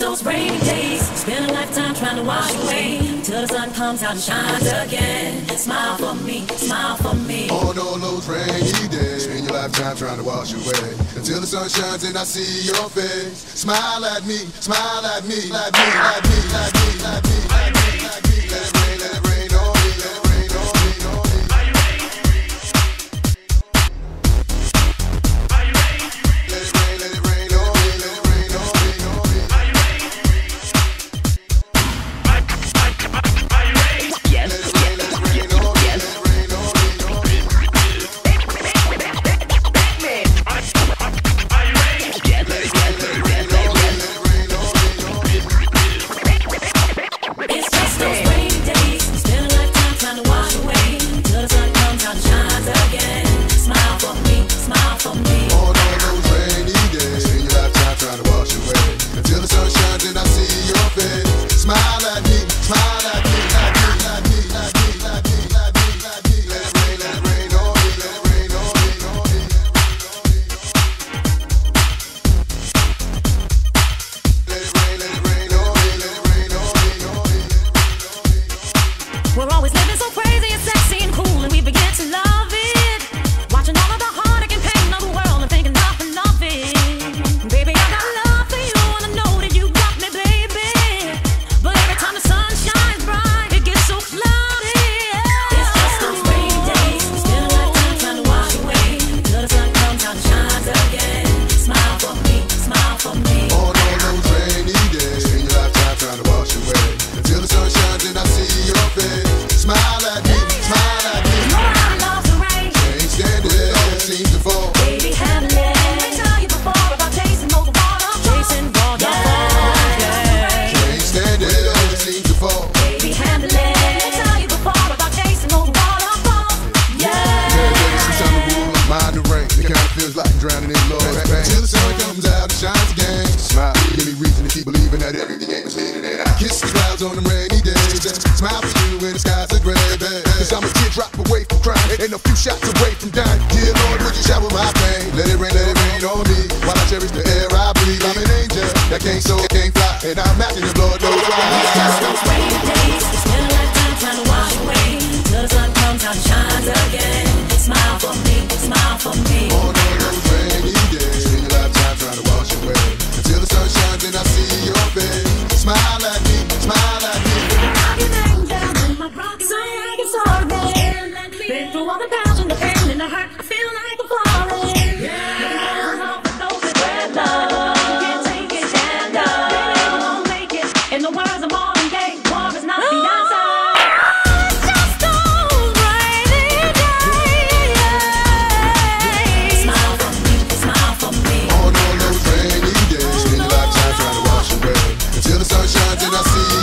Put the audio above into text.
those rainy days. Spend a lifetime trying to wash away till the sun comes out and shines again. Smile for me, smile for me. On all those rainy days, spend your lifetime trying to wash away until the sun shines and I see your face. Smile at me, smile at me, like me, like me, like me, like me, like me, like me. Let it rain on me, let it rain on me, on me. Are you ready? Are you ready? Let it rain on me, let it rain on me, on me. Are you ready? Are you ready? Yes. Let it rain on me, let it rain on me, on me. Are you ready? Yes. Let it rain on me, let it rain on me, on me. It's just those rainy days. Spend a lifetime trying to wash away till the sun comes out and shines again. Smile for me, smile for me. On all those rainy days, spend your lifetime trying to wash away until the sun shines and I see your face. Smile at me, smile at me, like me, like me, like me, like me, like me, like me. Let it rain on me, let it rain on me, on me. Let it rain on me, let it rain on me, on me. We're always living so crazy and sexy and cool, and we begin to love it. Watching all of the heartache and pain of the world and thinking nothing of it. Baby, I got love for you, and I know that you got me, baby. But every time the sun shines bright, it gets so cloudy. It's just those rainy days. We spend a lifetime trying to wash away till the sun comes out and shines again. Smile for me, smile for me. On all those rainy days, spend your lifetime trying to wash away until the sun shines and I see your face. Smile at me, smile at me. Nobody loves the rain. Can't stand it, it always seems to fall. Baby, handle it. Let me tell you before about chasing all the water. Chasing waterfalls, yeah. Can't stand it, it always seems to fall. Baby, handle it. Let me tell you before about chasing all the waterfalls, yeah. Sometimes the rule of mind the rain. It kinda feels like drowning in Lord's pain. Till the sun comes out and shines again. Smile, give me reason to keep believing that everything ain't misleading it out. Kiss the clouds on them rainy days. Smile for you when the skies are gray, babe. Cause I'm a teardrop away from crying and a few shots away from dying. Dear Lord, would you shower my pain? Let it rain on me. While I cherish the air I breathe. I'm an angel that can't soar, can't fly. And I'm asking the Lord knows why. It's just those rainy days. We spend a lifetime trying to wash away till the sun comes out and shines again. Smile for me, smile for me. On all those rainy days, spend your lifetime trying to wash away until the sun shines and I see your face. Smile at me, smile at me. Been through all the doubts and the pain and the hurt. I feel like I'm falling. Yeah. For those that wear love, can't take it, stand up. Baby, we won't make it. In the words of Marvin Gaye, war is not the answer. Just those rainy days. Smile for me, smile for me. On all those rainy days, spend your lifetime trying to wash away until the sun shines and I see